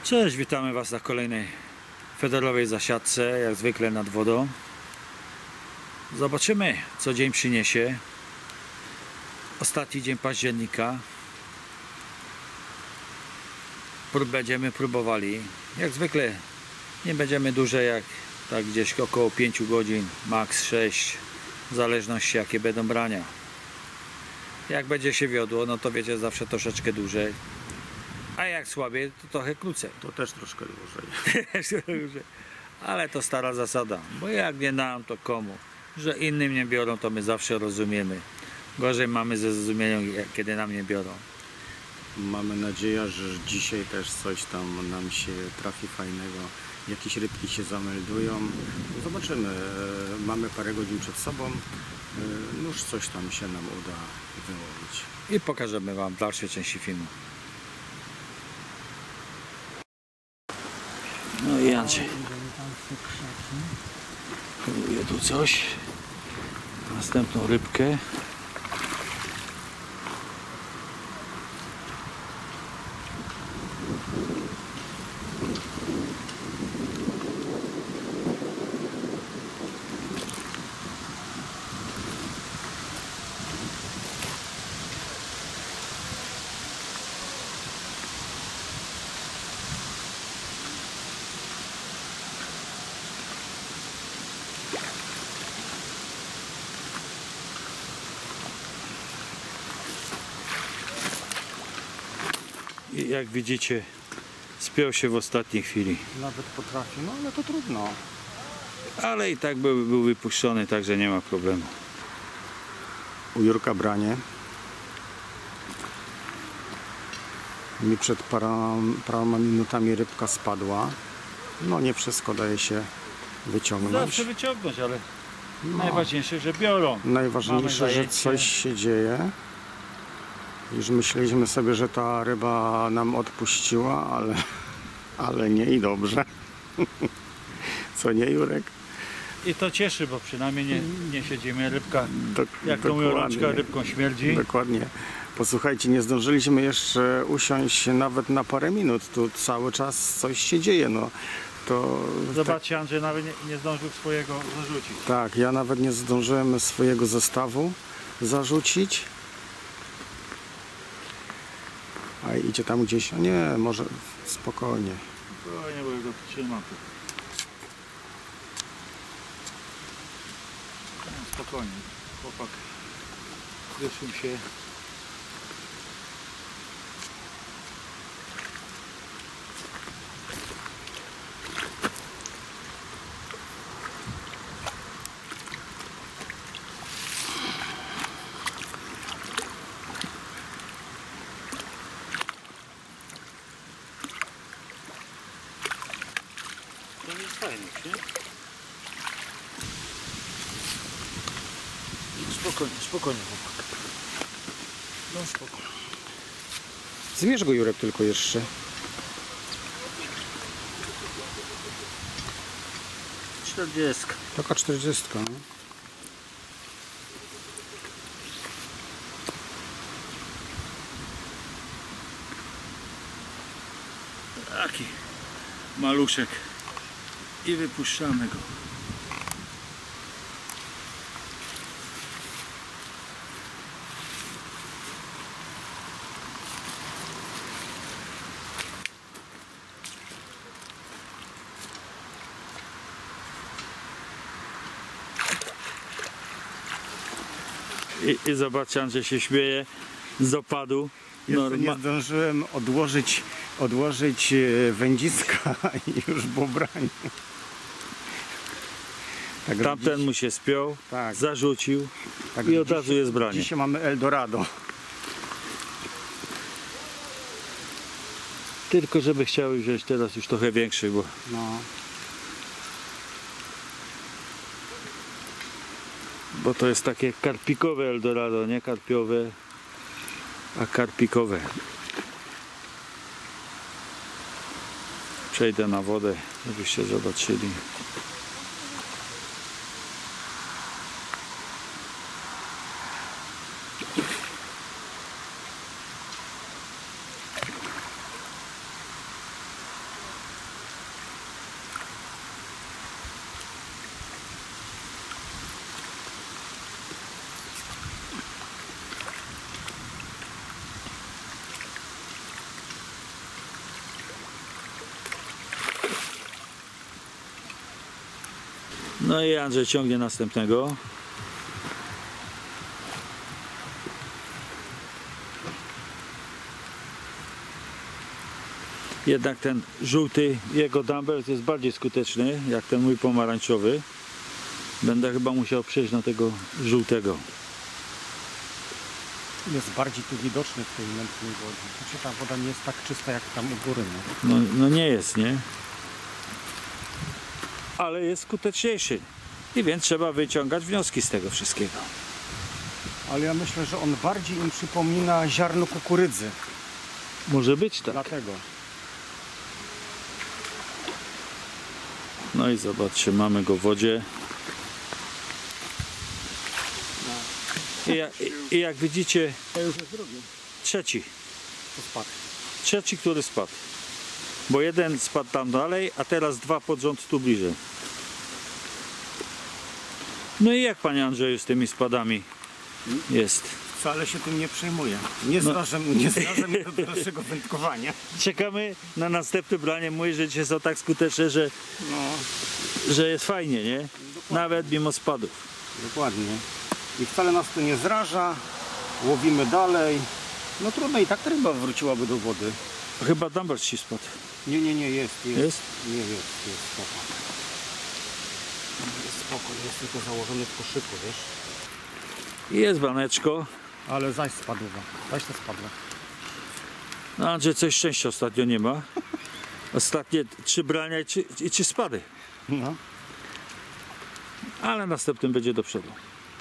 Cześć, witamy Was na kolejnej federowej zasiadce, jak zwykle nad wodą. Zobaczymy, co dzień przyniesie. Ostatni dzień października. Będziemy próbowali. Jak zwykle nie będziemy dłużej, jak tak gdzieś około 5 godzin, maks 6, w zależności jakie będą brania. Jak będzie się wiodło, no to wiecie, zawsze troszeczkę dłużej. A jak słabiej, to trochę krócej. To też troszkę dłużej. Ale to stara zasada, bo jak nie nam, to komu? Że innym nie biorą, to my zawsze rozumiemy. Gorzej mamy ze zrozumieniem, kiedy nam nie biorą. Mamy nadzieję, że dzisiaj też coś tam nam się trafi fajnego. Jakieś rybki się zameldują. Zobaczymy. Mamy parę godzin przed sobą. Już coś tam się nam uda wyłowić. I pokażemy Wam dalsze części filmu. No i Andrzej. Próbuję tu coś. Następną rybkę. I jak widzicie, spiął się w ostatniej chwili. Nawet potrafi, no ale to trudno. Ale i tak był wypuszczony, także nie ma problemu. U Jurka branie. Mi przed paroma minutami rybka spadła. No nie wszystko daje się wyciągnąć. Zawsze wyciągnąć, ale najważniejsze, że biorą. Najważniejsze, że coś się dzieje. Już myśleliśmy sobie, że ta ryba nam odpuściła, ale nie i dobrze. Co nie, Jurek? I to cieszy, bo przynajmniej nie siedzimy. Rybka, jak to mówią, rączka rybką śmierdzi. Dokładnie. Posłuchajcie, nie zdążyliśmy jeszcze usiąść nawet na parę minut. Tu cały czas coś się dzieje. No, to zobaczcie, Andrzej nawet nie zdążył swojego zarzucić. Tak, ja nawet nie zdążyłem swojego zestawu zarzucić. A idzie tam gdzieś, a nie, może spokojnie. Spokojnie, bo ja go trzymam tu. Spokojnie, chłopak wyszł się. To jest fajne, nie? Spokojnie, spokojnie, chłopak. No spokojnie. Zmierz go, Jurek, tylko jeszcze. Czterdziestka. Taka 40. No. Taki maluszek. I wypuszczamy go. I zobaczcie, Andrzej się śmieje z opadu. Nie zdążyłem odłożyć wędziska i już było branie. Tak, tamten mu się spiął, tak, zarzucił tak, i od razu jest branie. Dzisiaj mamy Eldorado. Tylko żeby chciały wziąć teraz już trochę większy, bo no. Bo to jest takie karpikowe Eldorado, nie karpiowe, a karpikowe. Przejdę na wodę, żebyście zobaczyli. No i Andrzej ciągnie następnego. Jednak ten żółty, jego dumbbell jest bardziej skuteczny jak ten mój pomarańczowy. Będę chyba musiał przejść na tego żółtego. Jest bardziej tu widoczny w tej mętnej wodzie. Znaczy, ta woda nie jest tak czysta jak tam u góry. Nie? No nie jest, nie? Ale jest skuteczniejszy. I więc trzeba wyciągać wnioski z tego wszystkiego. Ale ja myślę, że on bardziej im przypomina ziarno kukurydzy. Może być tak. Dlatego. No i zobaczcie, mamy go w wodzie. I jak widzicie, To już jest drugi. trzeci. To spadł. Trzeci, który spadł. Bo jeden spadł tam dalej, a teraz dwa pod rząd tu bliżej. No i jak, panie Andrzeju, z tymi spadami jest? Wcale się tym nie przejmuję. Nie zraża mnie do dalszego wędkowania. Czekamy na następne branie. Mój, że dzisiaj są tak skuteczne, No, że jest fajnie, nie? Nawet mimo spadów. dokładnie. I wcale nas to nie zraża. Łowimy dalej. No trudno, i tak ta ryba wróciłaby do wody. Chyba dumbbell ci spadł. Nie, jest. Jest? Nie, jest spoko. Jest spoko, jest tylko założony w koszyku, wiesz? Jest baneczko. Ale zaś spadła. Zaś to spadła. No Andrzej, coś szczęścia ostatnio nie ma. Ostatnie 3 brania i 3 spady. No. Ale następnym będzie do przodu.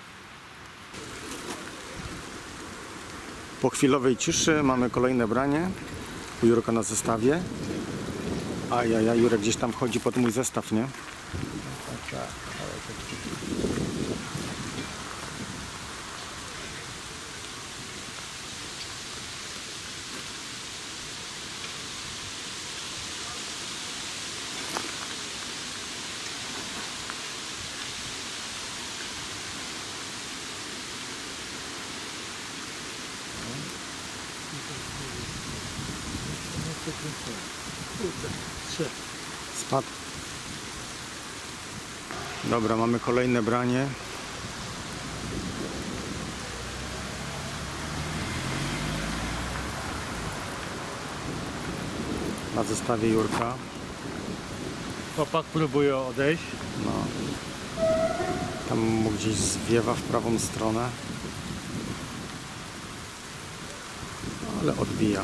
Po chwilowej ciszy mamy kolejne branie. U Jurka na zestawie. Jurek gdzieś tam chodzi pod mój zestaw, nie? Spadł. Dobra, mamy kolejne branie. Na zestawie Jurka. Chłopak próbuje odejść. No. Tam mu gdzieś zwiewa w prawą stronę. Ale odbija.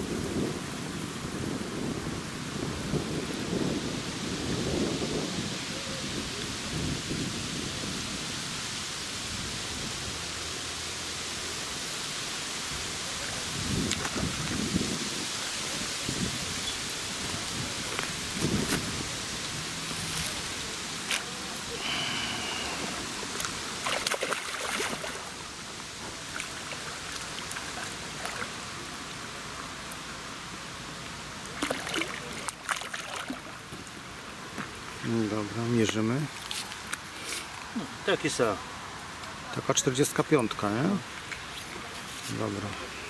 Dobra, mierzymy. Taki sam. Taka 45, nie? Dobra.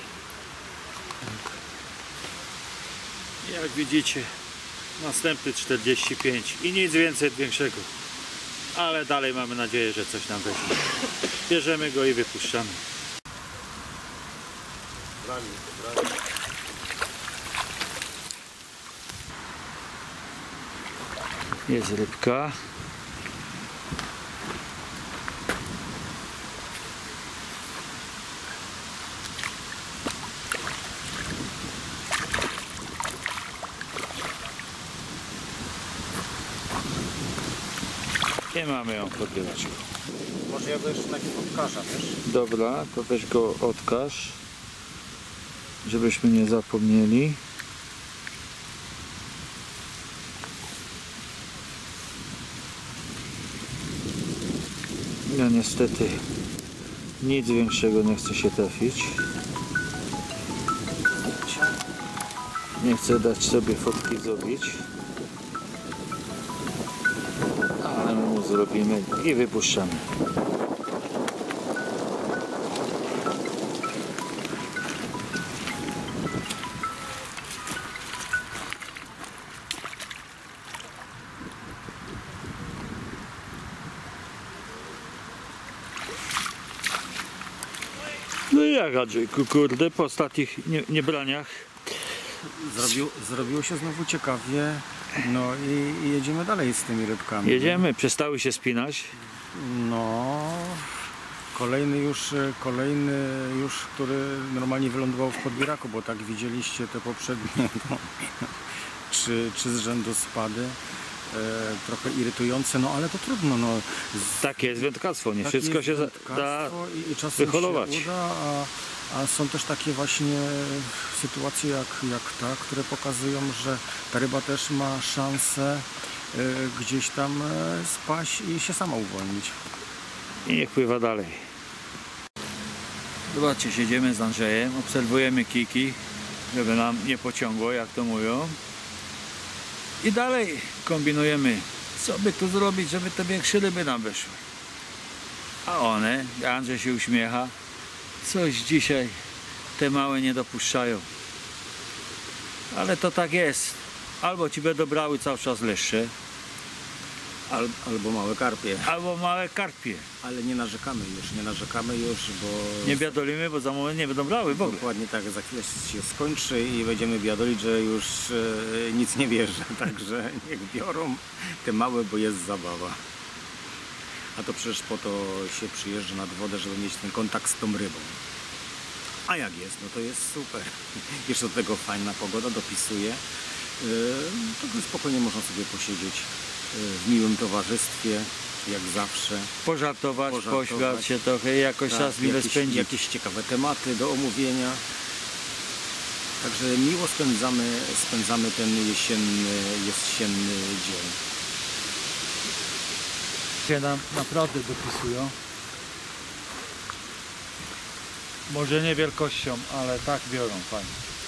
Jak widzicie, następny 45 i nic więcej większego. Ale dalej mamy nadzieję, że coś nam weźmie. Bierzemy go i wypuszczamy. Jest rybka. I mamy ją pod bielaczką. Może ja go jeszcze najpierw odkażę, wiesz? Dobra, to weź go odkaż, żebyśmy nie zapomnieli. Ja niestety nic większego nie chcę się trafić. Nie chcę dać sobie fotki zrobić. Ale my mu zrobimy i wypuszczamy. Jak Andrzejku, kurde, po ostatnich niebraniach Zrobiło się znowu ciekawie, no i jedziemy dalej z tymi rybkami. jedziemy, przestały się spinać. No, kolejny już, który normalnie wylądował w podbieraku, bo tak widzieliście te poprzednie no, trzy z rzędu spady. Trochę irytujące, no ale to trudno. No, Takie jest wędkarstwo, nie takie wszystko jest się da wędkarstwo i czasem wyholować. się uda, a są też takie właśnie sytuacje jak ta, które pokazują, że ta ryba też ma szansę gdzieś tam spaść i się sama uwolnić. I niech pływa dalej. Zobaczcie, siedzimy z Andrzejem, obserwujemy kiki, żeby nam nie pociągło, jak to mówią. I dalej kombinujemy, co by tu zrobić, żeby te większe ryby nam wyszły. A one, Andrzej się uśmiecha, coś dzisiaj te małe nie dopuszczają. Ale to tak jest. Albo ci będą brały cały czas leszcze, Albo małe karpie. albo małe karpie. Ale nie narzekamy już, bo Nie biadolimy, bo za moment nie będą brały w ogóle. dokładnie tak, za chwilę się skończy i będziemy biadolić, że już nic nie bierze. Także niech biorą te małe, bo jest zabawa. A to przecież po to się przyjeżdża nad wodę, żeby mieć ten kontakt z tą rybą. A jak jest, no to jest super. Jeszcze do tego fajna pogoda dopisuje. To spokojnie można sobie posiedzieć w miłym towarzystwie, jak zawsze. Pożartować, pośmiać się trochę i jakoś czas mile spędzić. Jakieś ciekawe tematy do omówienia. Także miło spędzamy ten jesienny dzień. Się nam naprawdę dopisują. Może nie wielkością, ale tak biorą fajnie.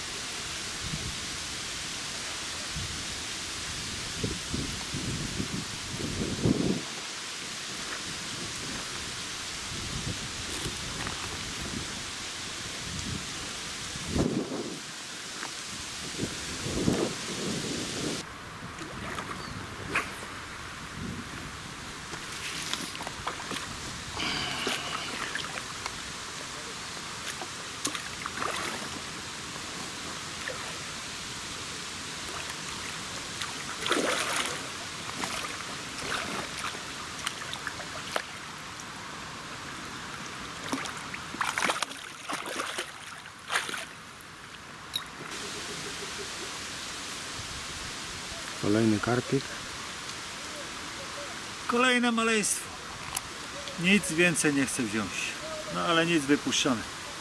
Kolejny karpik. Kolejne maleństwo. Nic więcej nie chcę wziąć. No ale nic, wypuszczamy.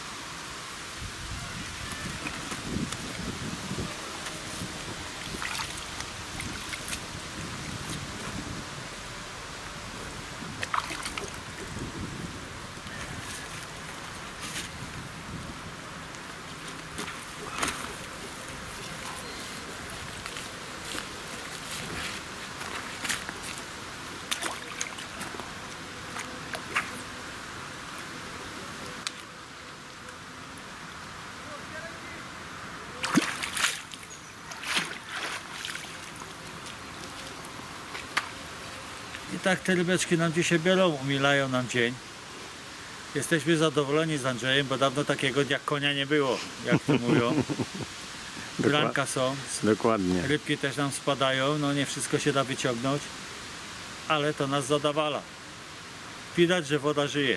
I tak te rybeczki nam dzisiaj biorą, umilają nam dzień. Jesteśmy zadowoleni z Andrzejem, bo dawno takiego jak konia nie było, jak to mówią. Branka są, Dokładnie. rybki też nam spadają, no nie wszystko się da wyciągnąć, ale to nas zadawala. Widać, że woda żyje.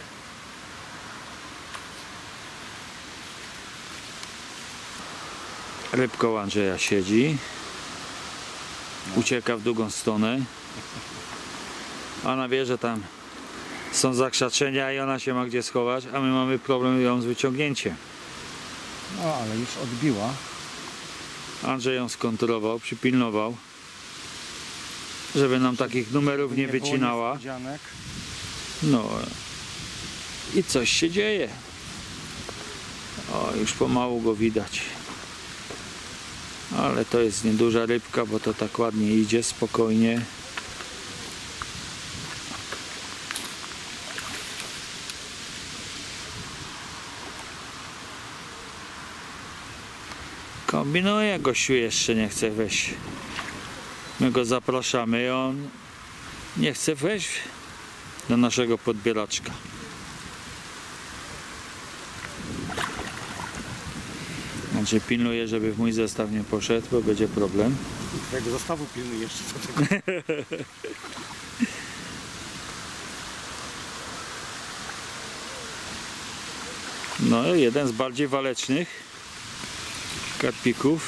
Rybka u Andrzeja siedzi, ucieka w drugą stronę. Ona wie, że tam są zakrzaczenia i ona się ma gdzie schować, a my mamy problem ją z wyciągnięciem. No ale już odbiła. Andrzej ją skontrolował, przypilnował, żeby nam takich numerów nie wycinała. No i coś się dzieje. O, już pomału go widać. Ale to jest nieduża rybka, bo to tak ładnie idzie, spokojnie. Kombinuje, gościu jeszcze nie chce wejść. My go zapraszamy i on nie chce wejść do naszego podbieraczka. Andrzej pilnuje, żeby w mój zestaw nie poszedł, bo będzie problem. Twojego zestawu pilnuję jeszcze do tego. No, jeden z bardziej walecznych karpików.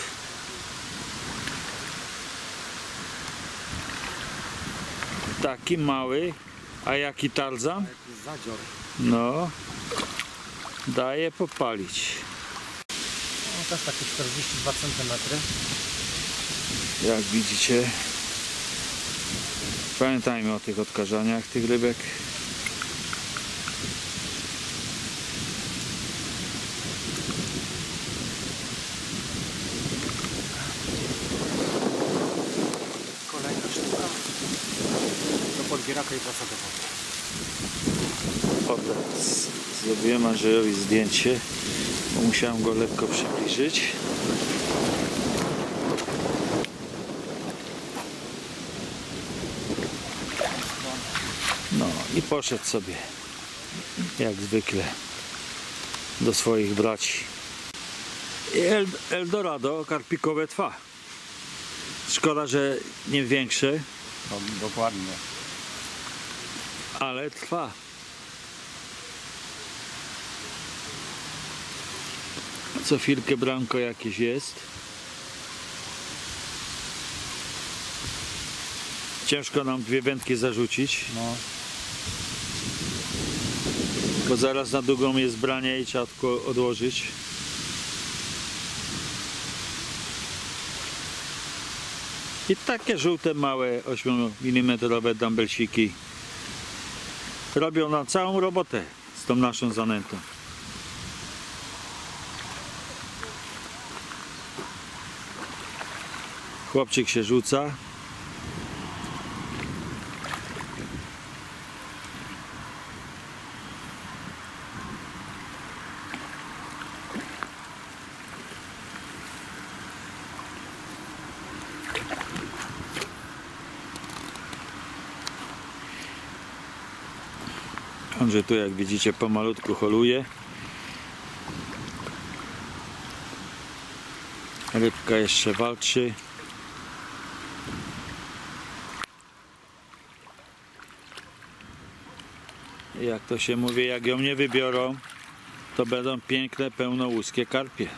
Taki mały, a jaki tarzan? Jakiś zadzior. No, daje popalić. No, też takie 42 cm. Jak widzicie, pamiętajmy o tych odkażaniach tych rybek. Kolejna sztuka. Do podbieraka i wraca do wody. O, teraz zrobiłem Andrzejowi zdjęcie, bo musiałem go lekko przybliżyć. No i poszedł sobie, jak zwykle, do swoich braci. I Eldorado karpikowe trwa. Szkoda, że nie większe, No, dokładnie. ale trwa. Co chwilkę branko jakieś jest. Ciężko nam dwie wędki zarzucić, No. bo zaraz na długą jest branie i trzeba tylko odłożyć. I takie żółte, małe 8 mm dumbbellsiki robią nam całą robotę z tą naszą zanętą. Chłopczyk się rzuca. Andrzej tu, jak widzicie, pomalutku holuje. Rybka jeszcze walczy. Jak to się mówi, jak ją nie wybiorą, to będą piękne, pełnołuskie karpie.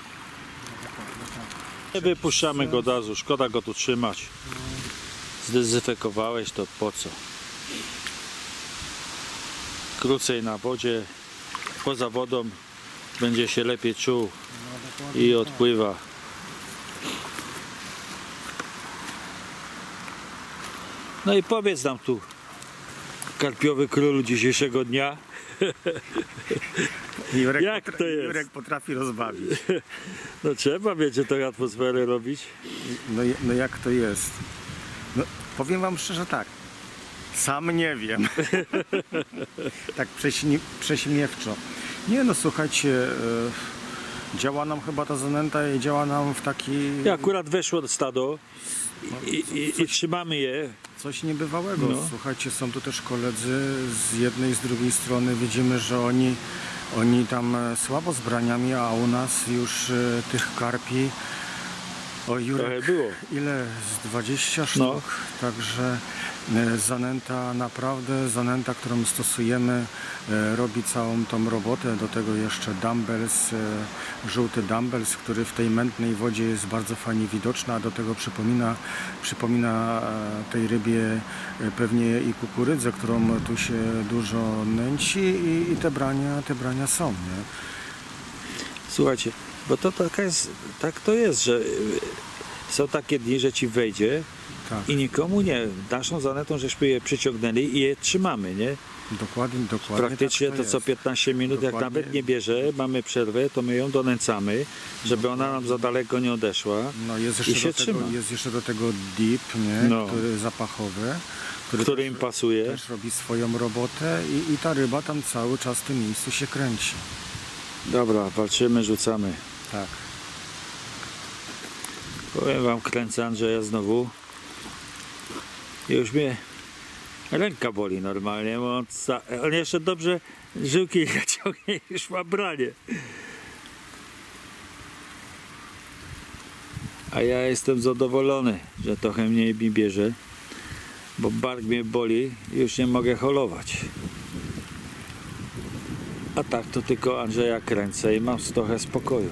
Nie wypuszczamy go od razu, szkoda go tu trzymać. Zdezynfekowałeś, to po co? Krócej na wodzie, poza wodą będzie się lepiej czuł i odpływa. No i powiedz nam tu, karpiowy królu dzisiejszego dnia, Jurek jak to jest? Jurek potrafi rozbawić. No trzeba, wiecie, tę atmosferę robić. No jak to jest? No, powiem wam szczerze tak. Sam nie wiem. Tak prześmiewczo. Nie no, słuchajcie, działa nam chyba ta zanęta i działa nam w taki... I akurat weszło stado i trzymamy je. Coś niebywałego. No. Słuchajcie, są tu też koledzy z jednej i z drugiej strony. Widzimy, że oni tam słabo z braniami, a u nas już tych karpi, o Jurek, Trochę było. ile? Z 20 sztuk. No. Także zanęta, naprawdę zanęta, którą stosujemy, robi całą tą robotę. Do tego jeszcze dumbbells, żółty dumbbells, który w tej mętnej wodzie jest bardzo fajnie widoczny, a do tego przypomina tej rybie pewnie i kukurydzę, którą tu się dużo nęci i te brania są, nie? Słuchajcie, bo to taka jest, tak to jest, że są takie dni, że ci wejdzie Tak, i nikomu nie. Naszą zanętą żeśmy je przyciągnęli i je trzymamy, nie? dokładnie. Praktycznie tak to co jest. 15 minut, jak Dokładnie. nawet nie bierze, mamy przerwę, to my ją donęcamy, żeby ona nam za daleko nie odeszła. No jest I się jeszcze, trzyma. jest jeszcze do tego dip, nie? No. Który zapachowy, Który im pasuje. też robi swoją robotę i ta ryba tam cały czas w tym miejscu się kręci. Dobra, walczymy, rzucamy. Tak. Powiem wam, kręcę Andrzeja znowu. I już mnie ręka boli normalnie, bo on jeszcze dobrze żyłki ciągnie, już ma branie. A ja jestem zadowolony, że trochę mniej mi bierze, bo bark mnie boli i już nie mogę holować. A tak to tylko Andrzeja kręcę i mam trochę spokoju.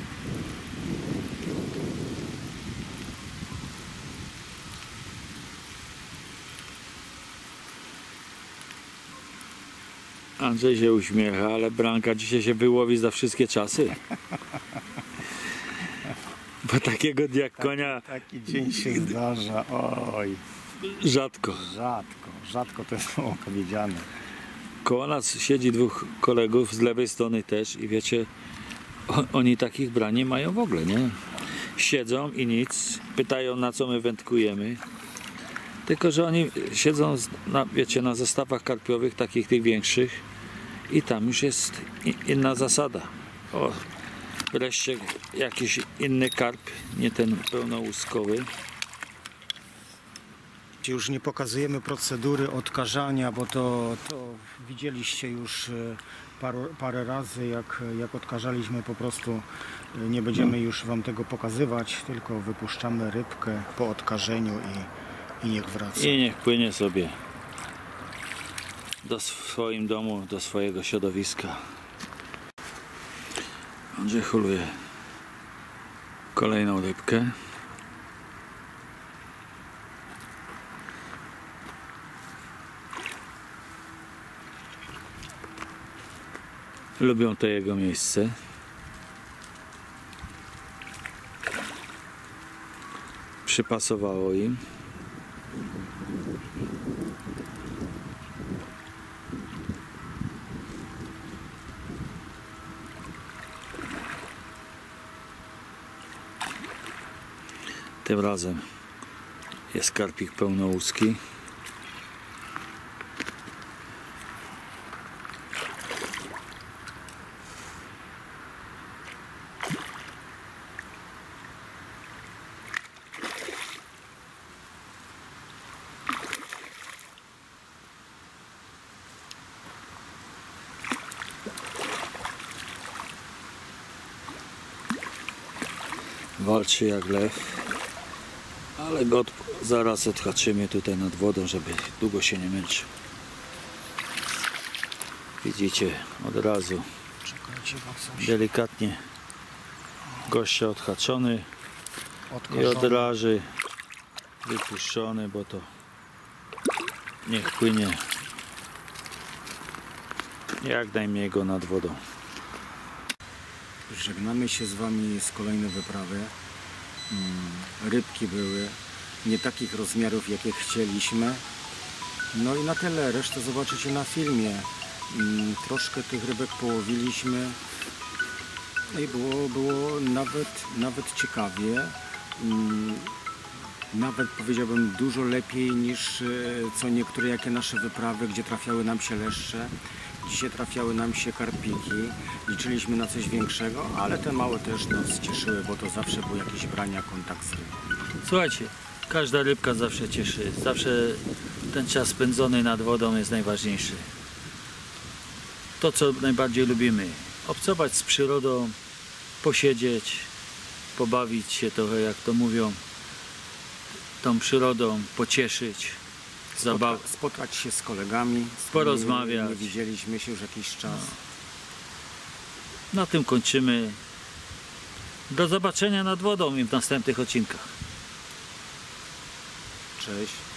Andrzej się uśmiecha, ale Branka dzisiaj się wyłowi za wszystkie czasy. Bo takiego dnia konia Taki dzień się zdarza, oj, rzadko. rzadko to jest słowo powiedziane. Koło nas siedzi dwóch kolegów, z lewej strony też i wiecie, oni takich brań nie mają w ogóle, nie? Siedzą i nic, pytają na co my wędkujemy. Tylko że oni siedzą wiecie, na zestawach karpiowych, takich tych większych i tam już jest inna zasada. O, wreszcie jakiś inny karp, nie ten pełnołuskowy. Już nie pokazujemy procedury odkażania, bo to widzieliście już parę razy, jak odkażaliśmy, po prostu nie będziemy już wam tego pokazywać, tylko wypuszczamy rybkę po odkażeniu i niech wraca. I niech płynie sobie do swoim domu, do swojego środowiska. Andrzej holuje kolejną rybkę. Lubią to jego miejsce. Przypasowało im. Tym razem jest karpik pełnołuski. Walczy jak lew, ale go zaraz odhaczymy tutaj nad wodą, żeby długo się nie męczył. Widzicie, od razu Czekajcie, bo coś delikatnie gościa odhaczony i odkażone. od razu wypuszczony, bo to niech płynie jak najmniej go nad wodą. Żegnamy się z wami z kolejnej wyprawy. Rybki były nie takich rozmiarów, jakie chcieliśmy. No i na tyle. Resztę zobaczycie na filmie. Troszkę tych rybek połowiliśmy. No i było nawet ciekawie. Nawet powiedziałbym dużo lepiej niż co niektóre jakie nasze wyprawy, gdzie trafiały nam się leszcze. Dzisiaj trafiały nam się karpiki. Liczyliśmy na coś większego, ale te małe też nas cieszyły, bo to zawsze był jakiś brania, kontakt z rybą. Słuchajcie, każda rybka zawsze cieszy. Zawsze ten czas spędzony nad wodą jest najważniejszy. To, co najbardziej lubimy. Obcować z przyrodą, posiedzieć, pobawić się trochę, jak to mówią, tą przyrodą, pocieszyć, Spotkać się z kolegami, z którymi porozmawiać. nie widzieliśmy się już jakiś czas. Na tym kończymy. Do zobaczenia nad wodą i w następnych odcinkach. Cześć.